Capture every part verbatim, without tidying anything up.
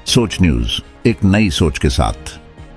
सोच न्यूज, एक नई सोच के साथ।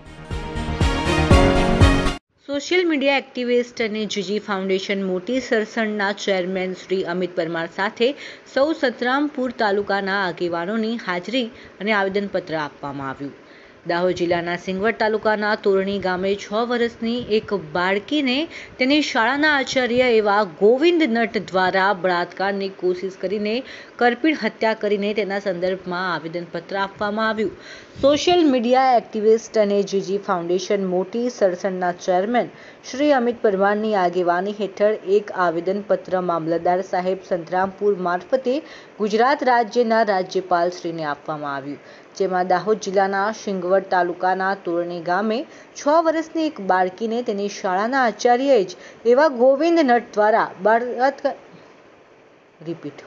સોશિયલ મીડિયા એક્ટિવિસ્ટ અને જીજી ફાઉન્ડેશન મોટી સરસણના ચેરમેન શ્રી અમિત પરમાર સાથે સૌ સતરામપુર તાલુકાના આગેવાનોની હાજરી અને આવેદનપત્ર આપવામાં આવ્યું। દાહોદ જિલ્લાના સિંગવડ તાલુકાના તોરણી ગામે છ વર્ષની એક બાળકીને તેની શાળાના આચાર્ય એવા ગોવિંદ નટ દ્વારા બળાત્કારની કોશિશ કરીને કરપીણ હત્યા કરીને તેના સંદર્ભમાં આવેદનપત્ર આપવામાં આવ્યું। સોશિયલ મીડિયા એક્ટિવિસ્ટ અને જીજી ફાઉન્ડેશન મોટી સરસણના ચેરમેન શ્રી અમિત પરમારની આગેવાની હેઠળ એક આવેદનપત્ર મામલતદાર સાહેબ સંતરામપુર મારફતે ગુજરાત રાજ્યના રાજ્યપાલશ્રીને આપવામાં આવ્યું, જેમાં દાહોદ જિલ્લાના સિંગવડ તાલુકાના તોરણી ગામે છ વર્ષની એક બાળકીને તેની શાળાના આચાર્ય જ એવા ગોવિંદ નટ દ્વારા બળાત્કાર રિપીટ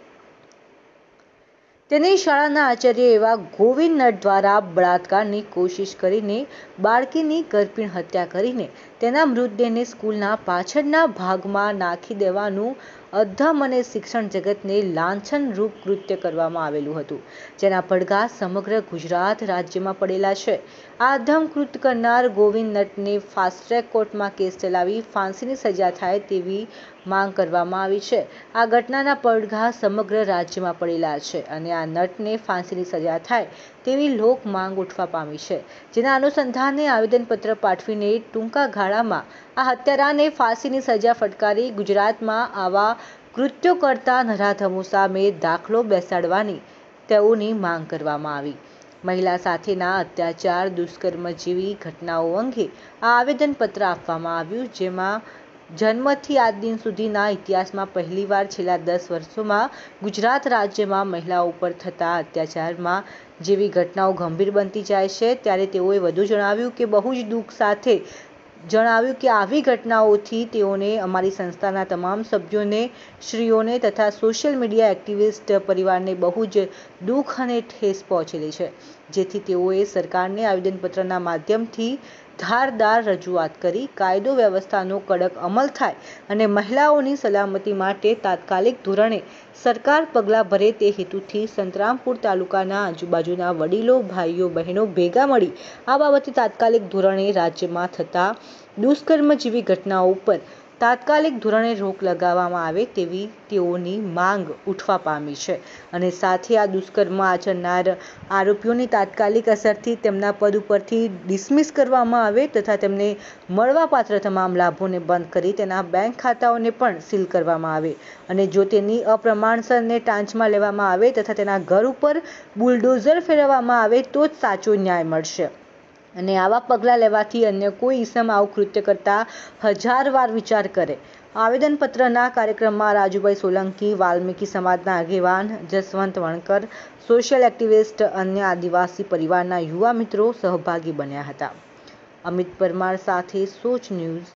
તેની શાળાના આચાર્ય એવા ગોવિંદ નટ દ્વારા બળાત્કારની કોશિશ કરીને બાળકીની કરપીણ હત્યા કરીને તેના મૃતદેહને સ્કૂલના પાછળના ભાગમાં નાખી દેવાનું અધમ અને શિક્ષણ જગતને લાંછનરૂપ કૃત્ય કરવામાં આવેલું હતું, જેના પડઘા સમગ્ર ગુજરાત રાજ્યમાં પડેલા છે। આ અધમ કૃત્ય કરનાર ગોવિંદ નટને ફાસ્ટ ટ્રેક કોર્ટમાં કેસ ચલાવી ફાંસીની સજા થાય તેવી માંગ કરવામાં આવી છે। આ ઘટનાના પડઘા સમગ્ર રાજ્યમાં પડેલા છે અને આ નટને ફાંસીની સજા થાય તેવી લોક માંગ ઉઠવા પામી છે, જેના અનુસંધાને આવેદનપત્ર પાઠવીને ટૂંકા ગાળામાં આ હત્યારાને ફાંસીની સજા ફટકારી ગુજરાતમાં આવા કૃત્યો કરતા નરાધમો સામે દાખલો બેસાડવાની તેઓની માંગ કરવામાં આવી। મહિલા સાથેના અત્યાચાર, દુષ્કર્મ જેવી ઘટનાઓ અંગે આ આવેદનપત્ર આપવામાં આવ્યું, જેમાં જન્મથી આજ દિન સુધીના ઇતિહાસમાં પહેલીવાર છેલ્લા દસ વર્ષોમાં ગુજરાત રાજ્યમાં મહિલાઓ ઉપર થતા અત્યાચારમાં જેવી ઘટનાઓ ગંભીર બનતી જાય છે, ત્યારે તેઓએ વધુ જણાવ્યું કે બહુ જ દુઃખ સાથે જણાવ્યું કે આવી ઘટનાઓથી તેઓને, અમારી સંસ્થાના તમામ સભ્યોને, શ્રીઓને તથા સોશિયલ મીડિયા એક્ટિવિસ્ટ પરિવારને બહુ જ દુઃખ અને ઠેસ પહોંચેલી છે, જેથી તેઓએ સરકારને આવેદનપત્રના માધ્યમથી ધારદાર રજૂઆત કરી કાયદો વ્યવસ્થાનો કડક અમલ થાય અને મહિલાઓની સલામતી માટે તાત્કાલિક ધોરણે સરકાર પગલાં ભરે તે હેતુથી સંતરામપુર તાલુકાના આજુબાજુના વડીલો, ભાઈઓ, બહેનો ભેગા મળી આ બાબતે તાત્કાલિક ધોરણે રાજ્યમાં થતા દુષ્કર્મ જેવી ઘટનાઓ ઉપર તાત્કાલિક ધોરણે રોક લગાવવામાં આવે તેવી તેઓની માંગ ઉઠવા પામી છે અને સાથે આ દુષ્કર્મ આચરનાર આરોપીઓની તાત્કાલિક અસરથી તેમના પદ ઉપરથી ડિસમિસ કરવામાં આવે તથા તેમને મળવાપાત્ર તમામ લાભોને બંધ કરી તેના બેંક ખાતાઓને પણ સીલ કરવામાં આવે અને જો તેની અપ્રમાણસરને ટાંચમાં લેવામાં આવે તથા તેના ઘર ઉપર બુલડોઝર ફેરવવામાં આવે તો જ સાચો ન્યાય મળશે અને આવા પગલાં લેવાથી અન્ય કોઈ ઈસમ આવું કૃત્ય કરતા હજાર વાર વિચાર કરે। આવેદનપત્રના કાર્યક્રમમાં રાજુભાઈ સોલંકી, વાલ્મીકી સમાજના આગેવાન જસવંત વણકર, સોશિયલ એક્ટિવિસ્ટ, અન્ય આદિવાસી પરિવારના યુવા મિત્રો સહભાગી બન્યા હતા। અમિત પરમાર સાથે સોચ ન્યૂઝ।